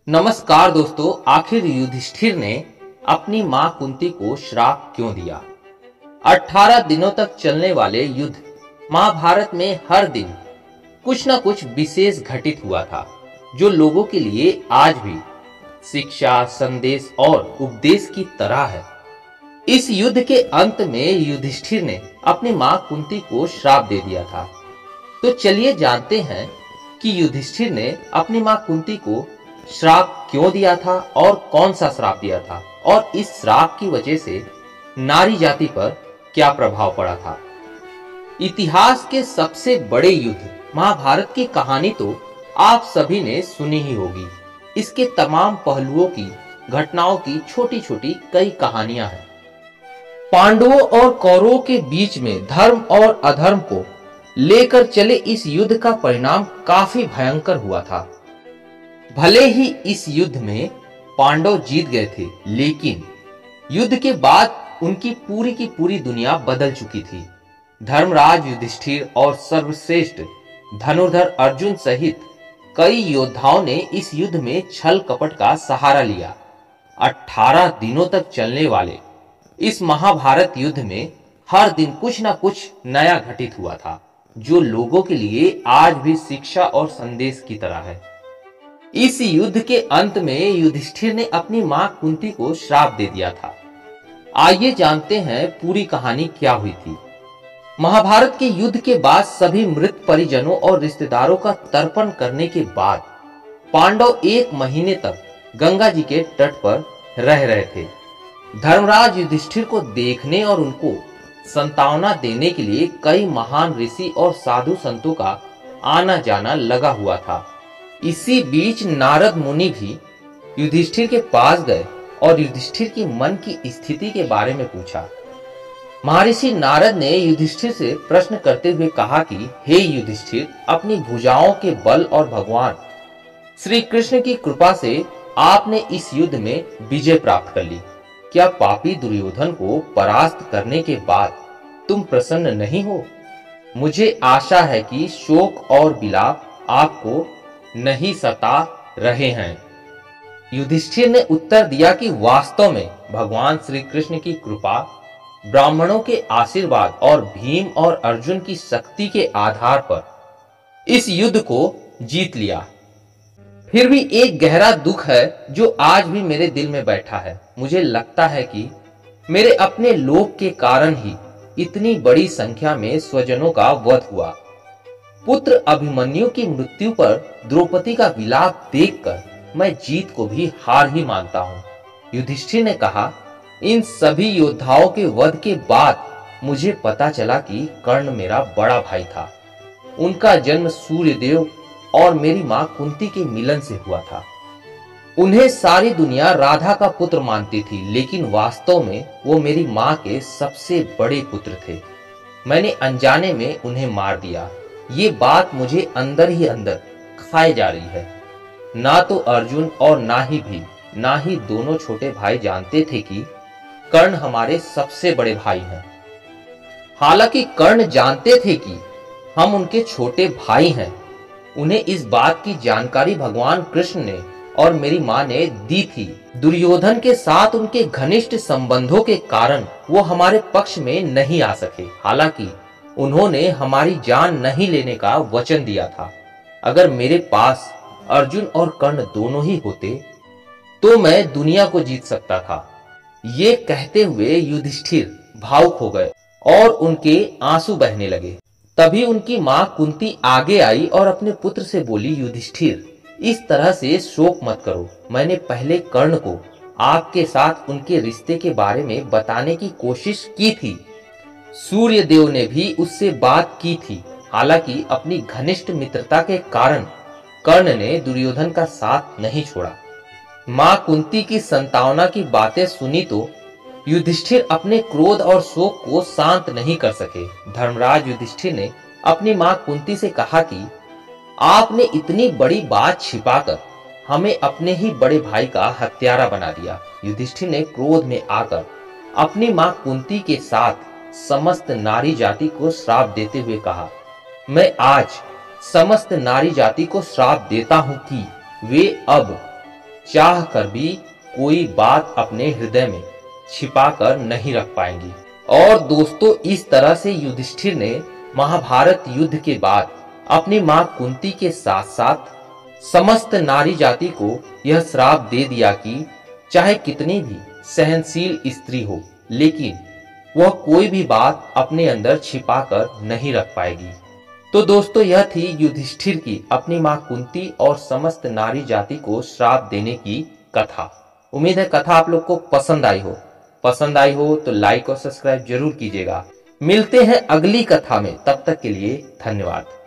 नमस्कार दोस्तों। आखिर युधिष्ठिर ने अपनी मां कुंती को श्राप क्यों दिया? 18 दिनों तक चलने वाले युद्ध महाभारत में हर दिन कुछ न कुछ विशेष घटित हुआ था, जो लोगों के लिए आज भी शिक्षा, संदेश और उपदेश की तरह है। इस युद्ध के अंत में युधिष्ठिर ने अपनी मां कुंती को श्राप दे दिया था। तो चलिए जानते हैं कि युधिष्ठिर ने अपनी मां कुंती को श्राप क्यों दिया था और कौन सा श्राप दिया था, और इस श्राप की वजह से नारी जाति पर क्या प्रभाव पड़ा था। इतिहास के सबसे बड़े युद्ध महाभारत की कहानी तो आप सभी ने सुनी ही होगी। इसके तमाम पहलुओं की, घटनाओं की छोटी छोटी कई कहानियां हैं। पांडवों और कौरवों के बीच में धर्म और अधर्म को लेकर चले इस युद्ध का परिणाम काफी भयंकर हुआ था। भले ही इस युद्ध में पांडव जीत गए थे, लेकिन युद्ध के बाद उनकी की पूरी दुनिया बदल चुकी थी। धर्मराज युधिष्ठिर और सर्वश्रेष्ठ धनुर्धर अर्जुन सहित कई योद्धाओं ने इस युद्ध में छल कपट का सहारा लिया। 18 दिनों तक चलने वाले इस महाभारत युद्ध में हर दिन कुछ न कुछ नया घटित हुआ था, जो लोगों के लिए आज भी शिक्षा और संदेश की तरह है। इस युद्ध के अंत में युधिष्ठिर ने अपनी मां कुंती को श्राप दे दिया था। आइए जानते हैं पूरी कहानी क्या हुई थी। महाभारत के युद्ध के बाद सभी मृत परिजनों और रिश्तेदारों का तर्पण करने के बाद पांडव 1 महीने तक गंगा जी के तट पर रह रहे थे। धर्मराज युधिष्ठिर को देखने और उनको सांत्वना देने के लिए कई महान ऋषि और साधु संतों का आना जाना लगा हुआ था। इसी बीच नारद मुनि भी युधिष्ठिर के पास गए और युधिष्ठिर की मन की स्थिति के बारे में पूछा। महर्षि नारद ने युधिष्ठिर से प्रश्न करते हुए कहा कि हे युधिष्ठिर, अपनी भुजाओं के बल और भगवान श्री कृष्ण की कृपा से आपने इस युद्ध में विजय प्राप्त कर ली। क्या पापी दुर्योधन को परास्त करने के बाद तुम प्रसन्न नहीं हो? मुझे आशा है कि शोक और विलाप आपको नहीं सता रहे हैं। युधिष्ठिर ने उत्तर दिया कि वास्तव में भगवान श्री कृष्ण की कृपा, ब्राह्मणों के आशीर्वाद और भीम और अर्जुन की शक्ति के आधार पर इस युद्ध को जीत लिया। फिर भी एक गहरा दुख है जो आज भी मेरे दिल में बैठा है। मुझे लगता है कि मेरे अपने लोभ के कारण ही इतनी बड़ी संख्या में स्वजनों का वध हुआ। पुत्र अभिमन्यु की मृत्यु पर द्रौपदी का विलाप देखकर मैं जीत को भी हार ही मानता हूँ। युधिष्ठिर ने कहा, इन सभी योद्धाओं के वध के बाद मुझे पता चला कि कर्ण मेरा बड़ा भाई था। उनका जन्म सूर्यदेव और मेरी मां कुंती के मिलन से हुआ था। उन्हें सारी दुनिया राधा का पुत्र मानती थी, लेकिन वास्तव में वो मेरी मां के सबसे बड़े पुत्र थे। मैंने अनजाने में उन्हें मार दिया। ये बात मुझे अंदर ही अंदर खाए जा रही है। ना तो अर्जुन और ना ही दोनों छोटे भाई जानते थे कि कर्ण हमारे सबसे बड़े भाई हैं। हालांकि कर्ण जानते थे कि हम उनके छोटे भाई हैं। उन्हें इस बात की जानकारी भगवान कृष्ण ने और मेरी मां ने दी थी। दुर्योधन के साथ उनके घनिष्ठ संबंधों के कारण वो हमारे पक्ष में नहीं आ सके। हालांकि उन्होंने हमारी जान नहीं लेने का वचन दिया था। अगर मेरे पास अर्जुन और कर्ण दोनों ही होते तो मैं दुनिया को जीत सकता था। ये कहते हुए युधिष्ठिर भावुक हो गए और उनके आंसू बहने लगे। तभी उनकी मां कुंती आगे आई और अपने पुत्र से बोली, युधिष्ठिर, इस तरह से शोक मत करो। मैंने पहले कर्ण को आपके साथ उनके रिश्ते के बारे में बताने की कोशिश की थी। सूर्यदेव ने भी उससे बात की थी। हालांकि अपनी घनिष्ठ मित्रता के कारण कर्ण ने दुर्योधन का साथ नहीं छोड़ा। मां कुंती की सांत्वना की बातें सुनी तो युधिष्ठिर अपने क्रोध और शोक को शांत नहीं कर सके। धर्मराज युधिष्ठिर ने अपनी मां कुंती से कहा कि आपने इतनी बड़ी बात छिपाकर हमें अपने ही बड़े भाई का हत्यारा बना दिया। युधिष्ठिर ने क्रोध में आकर अपनी मां कुंती के साथ समस्त नारी जाति को श्राप देते हुए कहा, मैं आज समस्त नारी जाति को श्राप देता हूं कि वे अब चाह कर भी कोई बात अपने हृदय में छिपा कर नहीं रख पाएंगी। और दोस्तों, इस तरह से युधिष्ठिर ने महाभारत युद्ध के बाद अपनी मां कुंती के साथ साथ समस्त नारी जाति को यह श्राप दे दिया कि चाहे कितनी भी सहनशील स्त्री हो, लेकिन वह कोई भी बात अपने अंदर छिपा कर नहीं रख पाएगी। तो दोस्तों, यह थी युधिष्ठिर की अपनी मां कुंती और समस्त नारी जाति को श्राप देने की कथा। उम्मीद है कथा आप लोग को पसंद आई हो। पसंद आई हो तो लाइक और सब्सक्राइब जरूर कीजिएगा। मिलते हैं अगली कथा में, तब तक के लिए धन्यवाद।